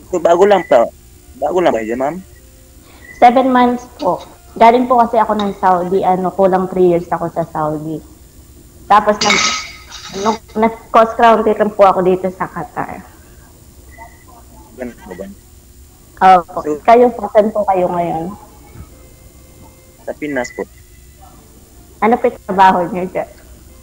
So, bago lang pa. Bago lang ba yun, ma'am? 7 months po. Galing po kasi ako ng Saudi, kulang 3 years ako sa Saudi. Tapos nag-cross country rin po ako dito sa Qatar. Ganun ba ba? Opo. So, Kayo po, saan po kayo ngayon? sa Pinas po, Ano po yung trabaho niyo dyan?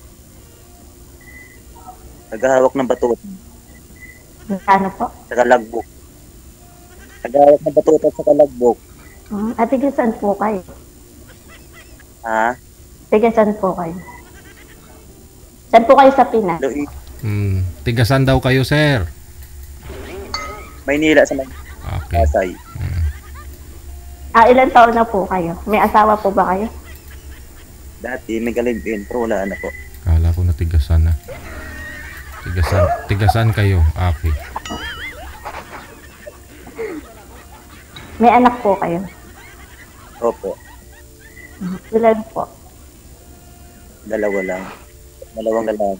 naghahawak ng batuta Ano po? sa kalagbok. Naghahawak ng batuta sa kalagbok. At tiga saan po kayo? Ha? Tiga saan po kayo? Saan po kayo sa Pinas? Lo, Tigasan daw kayo, sir. Maynila sa Okay. Pasay. Ilan taon na po kayo? May asawa po ba kayo? Dati may kalibin, pero wala na po. Kala ko na tigasan na. Tigasan kayo. Okay. May anak po kayo? Opo, Ilan po? dalawa lang. Dalawang lalaki.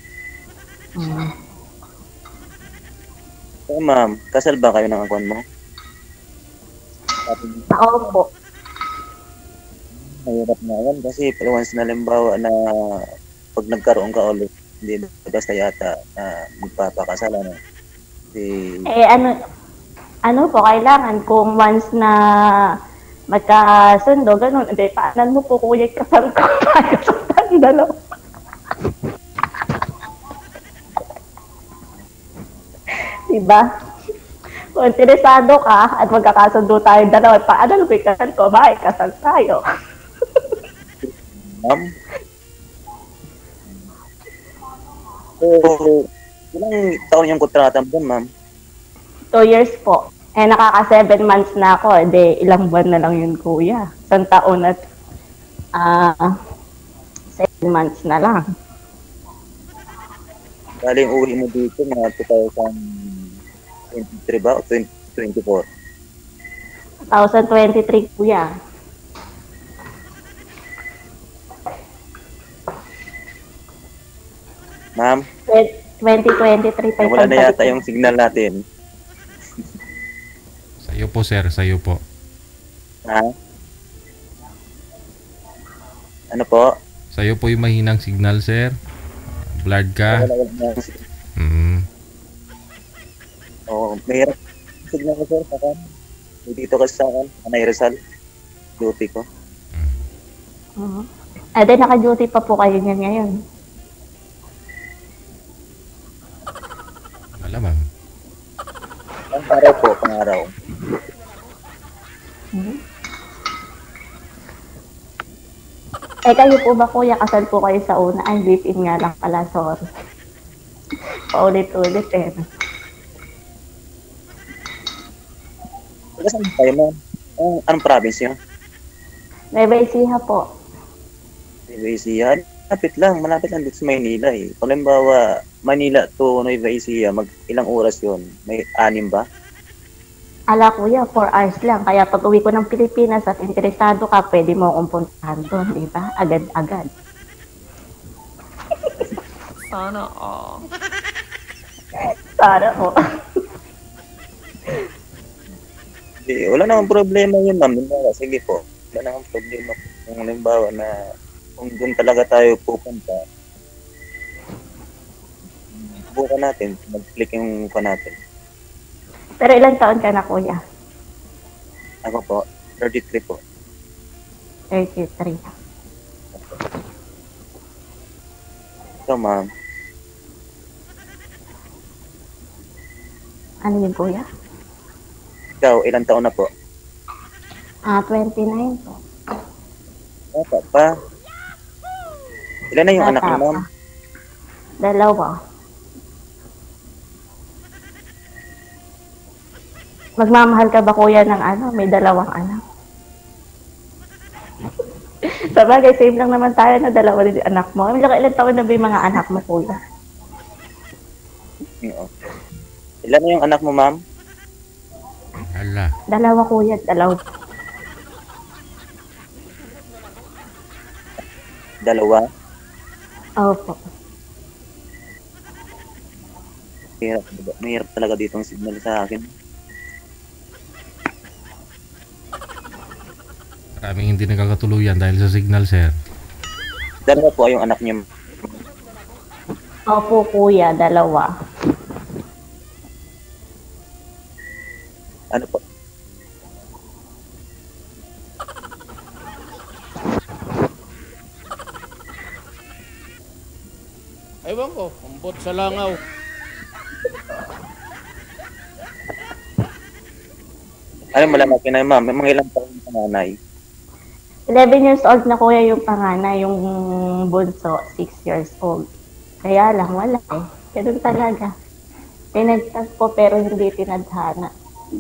So, ma'am, kasal ba kayo ng akuan mo? Ako po. Mahirap na yan kasi once na limbawa na pag nagkaroon ka ulit, hindi basta yata na magpapakasal, ano. Ano po, kailangan kung once na magkasundo, ganun, hindi, paanan mo po kuya, kasal ko tayo sa tandalo. Diba? Kung interesado ka at magkakasundo tayo dalawa, paanan mo yung kasal ko, bakit kasal tayo? Ma'am? So, ilang taon yung kontrata mo, ma'am? 2 years po. Nakaka 7 months na ako. Ilang buwan na lang yun, kuya. 1 taon at 7 months na lang. Galing uwi mo dito mga 2023 ba o 2024? 2023, kuya. Ma'am, 2023 pa wala na yata yung signal natin. Sa'yo po, sir. Sa'yo po. Ha? Ano po? Sa'yo po yung mahinang signal, sir. Blurred ka. Wala. Oo, mahirap signal ko, sir, sa kan. Dito kasi sa akin, Anay Rizal. Duty ko. Naka-duty pa po kayo niyan ngayon. Malamang. Pang-araw po, pang-araw. Kayo po ba, kuya, kasal po kayo sa una? Ay, live-in nga lang pala, sorry. Paulit-ulit eh. Saan kayo, ma'am? Anong province yun? Nueva Ecija po. Nueva Ecija. Malapit lang dito sa Maynila eh. Kung halimbawa, Manila to Nueva Ecija, ilang oras yun? May 6 ba? Ala kuya, 4 hours lang. Kaya pag uwi ko ng Pilipinas at interesado ka, pwede mo akong puntahan doon, di ba? Agad-agad. Sana all. Sana po. Wala namang problema yun, ma'am. Sige po. Wala namang problema. Kung halimbawa na kung doon talaga tayo pupunta, bukan natin, mag-click yung mukha natin. Pero ilang taon ka na, kuya? Ako po, 33 po. 33. So, ma'am, Ano yun, kuya? ikaw, ilang taon na po? 29 po. Bata pa. Ilan na yung anak Bata mo, ma'am? pa. 2. Magmamahal ka ba, kuya, ng may 2 anak? Sabagay, same lang naman tayo na 2 din yung anak mo. Ilang taon na ba yung mga anak mo, kuya? Oo. Ilan na yung anak mo, ma'am? Hala. 2, kuya, 2. 2? Opo. Mahirap talaga dito ang signal sa akin. Maraming hindi nagkakatuluyan dahil sa signal, sir. Dalawa po yung anak niyo. Opo, kuya, dalawa. Ano po? Ewan ko, ambot sa langaw. Ano malalaki na ma'am? May mga ilang taon yung panganay. 11 years old na kuya yung panganay, yung bunso, 6 years old. Kaya lang, wala eh. Ganun talaga. Pinagtagpo pero hindi tinadhana.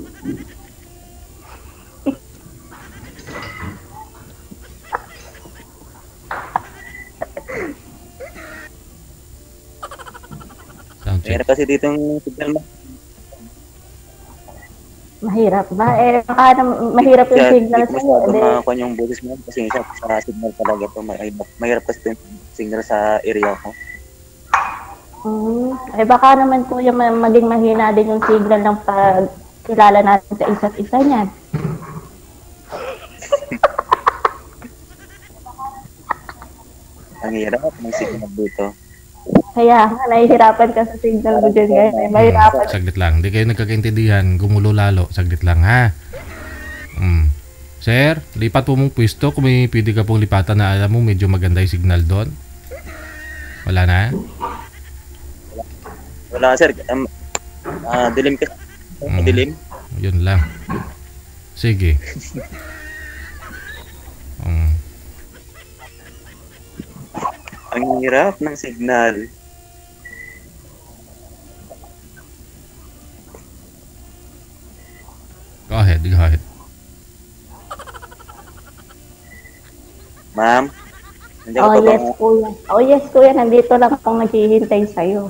Sound check. Mayroon kasi dito yung signal mo. Mahirap ba? Eh, baka mahirap yung Kaya signal hindi ko sa'yo. masyadong Eh, makakuha yung boses mo kasi sa signal talaga to. Mahirap kasi ito yung signal sa area ko. eh, baka naman kuya maging mahina din yung signal ng pagkilala natin sa isa't isa niyan. Ang hirap ng signal dito. Kaya nga, nahihirapan ka sa signal mo dyan ngayon. Eh, mahirapan. Saglit lang. Hindi kayo nagkakaintindihan. Gumulo lalo. Saglit lang, ha? Sir, lipat po mong pwesto kung may pwede ka pong lipatan na alam mo medyo maganda yung signal doon. Wala na? Wala sir. Dilim ka. Dilim. Yun lang. Sige. Ang hirap ng signal. Go ahead, go ahead. Ma'am, nandiyan ka Oh, pa ba? yes, kuya. Oh, yes, kuya. Nandito lang akong naghihintay sa'yo.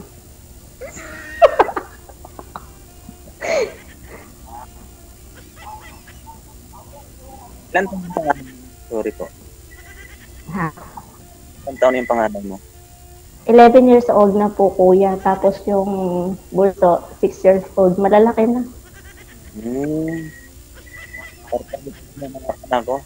Ilan taon yung pangalan mo? Sorry po. Ha? Ilan taon yung pangalan mo? 11 years old na po, kuya. Tapos yung bunso, 6 years old. Malalaki na. Parang na mga anak ko.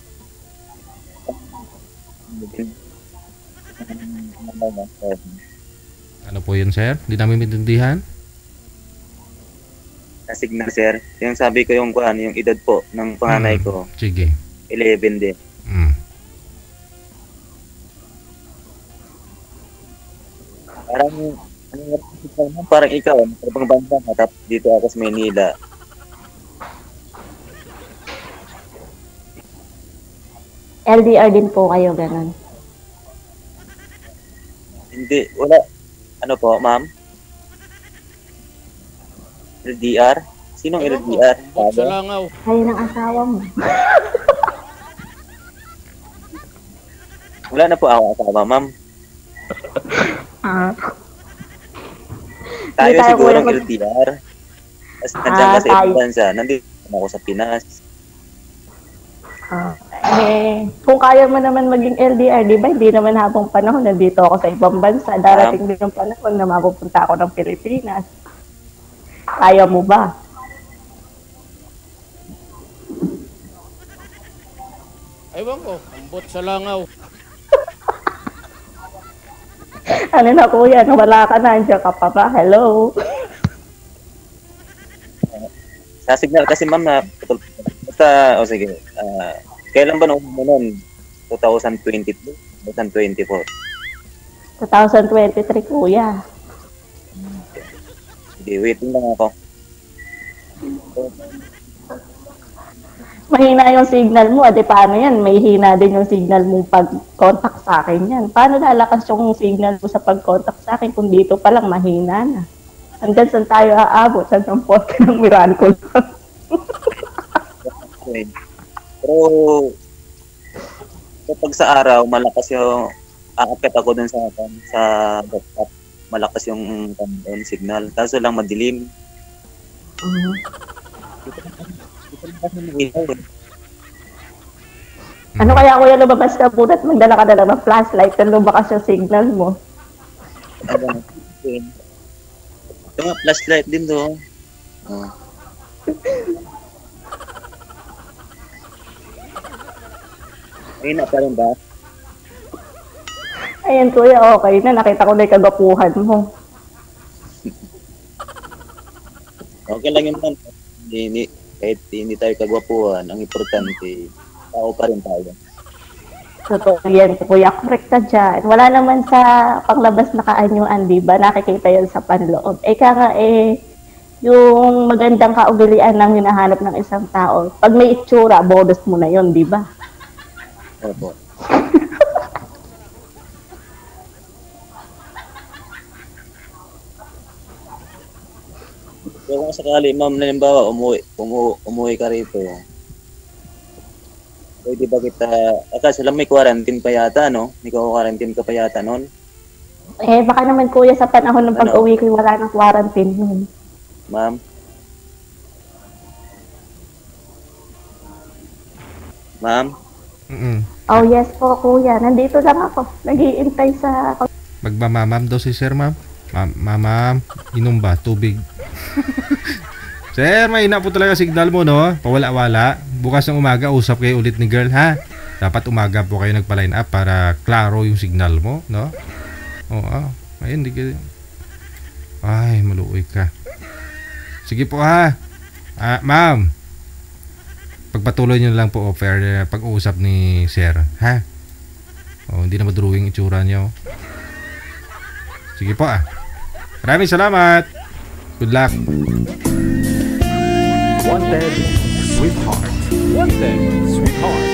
Ano po yun, sir? Hindi namin maintindihan? Na signal sir. Yung sabi ko yung kuan, yung edad po ng panganay ko, Sige. 11 din. Mm. Parang parang ikaw, ibang bansa ka, tapos dito ako sa Manila. LDR din po kayo, ganun. Hindi, wala. Ano po, ma'am? LDR? Sinong Ewan ko, LDR? ambot sa langaw. Kayo ng asawa mo. Wala na po ako asawa, ma'am. Tayo Hindi tayo siguro kuya LDR. Tapos nandiyan ka sa tayo. ibang bansa. Nandito ako sa Pinas. Kung kaya mo naman maging LDR, di ba? Hindi naman habang panahon, nandito ako sa ibang bansa. Darating din yung panahon na mapupunta ako ng Pilipinas. Kaya mo ba? Ewan ko, ambot sa langaw. Ano na kuya, wala ka na, andiyan ka pa ba? Hello? Sa signal kasi ma'am na basta, sige. Kailan ba nung noon? 2022? 2024? 2023 kuya. Sige, waiting lang ako. Mahina yung signal mo, adi paano yan? May hina din yung signal mo pag-contact sa akin yan. Paano lalakas yung signal mo sa pag-contact sa akin kung dito pa lang mahina na? Hanggang saan tayo aabot? Saan ang poste ng miracle? Okay. Pero kapag sa araw, malakas yung aakyat ako dun sa rooftop. Malakas yung signal. Kaso lang madilim. Ano kaya kuya, lumabas ka muna at magdala ka na lang ng flashlight na lumakas yung signal mo? Ito nga, flashlight din doon. Mahina pa rin ba? Ayan kuya, okay na. Nakita ko na yung kagapuhan mo. Okay lang yun man. Kahit hindi tayo kagwapuhan, ang importante, tao pa rin tayo. Totoo yan, kuya. Correct ka dyan. Wala naman sa panglabas na kaanyuan, di ba? Nakikita yan sa panloob. Kaya yung magandang kaugalian lang hinahanap ng isang tao. Pag may itsura, bonus mo na yon, di ba? Opo. So kung sakali, ma'am, nalimbawa, umuwi ka rito, pwede ba kita, kasi alam may quarantine pa yata, no? May quarantine ka pa yata nun? Baka naman kuya sa panahon ng pag-uwi ko, wala nang quarantine nun. Ma'am? Ma'am? Oh yes po kuya, nandito lang ako. Nag-iintay sa... Magmamamam daw si sir, ma'am. Ma'am, inom ba? Tubig. Sir, mahina po talaga signal mo, no? Pawala-wala. Bukas ng umaga, usap kayo ulit ni girl, ha? Dapat umaga po kayo nagpa-line up para klaro yung signal mo, no? Oo, ayun, di ka... Ay, maluoy ka. Sige po, ha? Ma'am, pagpatuloy nyo lang po offer pag-uusap ni sir, ha? Hindi na madrawing itsura nyo. Sige po, Maraming salamat. Good luck. Wanted, sweetheart. Wanted, sweetheart.